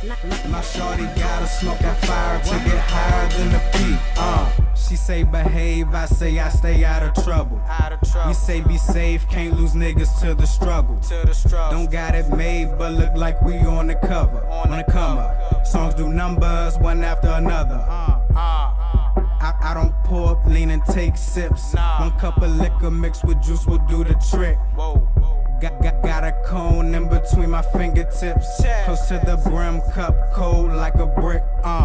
My shorty gotta smoke that fire to get higher than the peak. She say behave, I say I stay out of trouble. We say be safe, can't lose niggas to the struggle. Don't got it made, but look like we on the cover. On the come up, songs do numbers one after another. I don't pour up, lean and take sips. One cup of liquor mixed with juice will do the trick. Got a cone in between my fingertips, close to the brim, cup cold like a brick.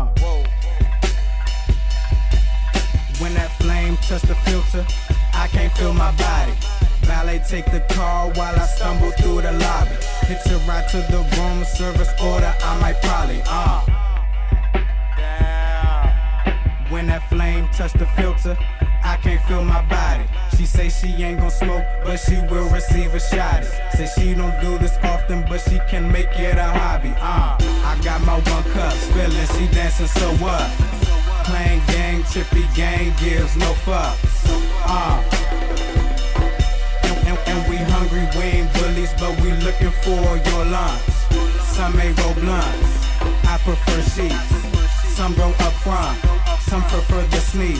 When that flame touch the filter, I can't feel my body. Valet take the car while I stumble through the lobby. Hitch a ride to the room service order, I might probably. When that flame touch the filter, I can't feel my body. She say she ain't gon' smoke, but she will receive a shotty. Say she don't do this often, but she can make it a hobby. I got my one cup, spillin', she dancing, so what? Playing gang, trippy gang, gives no fuck. And we hungry, we ain't bullies, but we looking for your lunch. Some may roll blunts, I prefer sheets. Some roll up front, some prefer the sneak.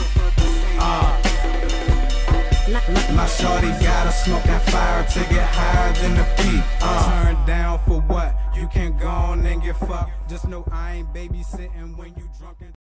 My shorty gotta smoke that fire to get higher than the peak. Turn down for what? You can go on and get fucked. Just know I ain't babysitting when you drunk and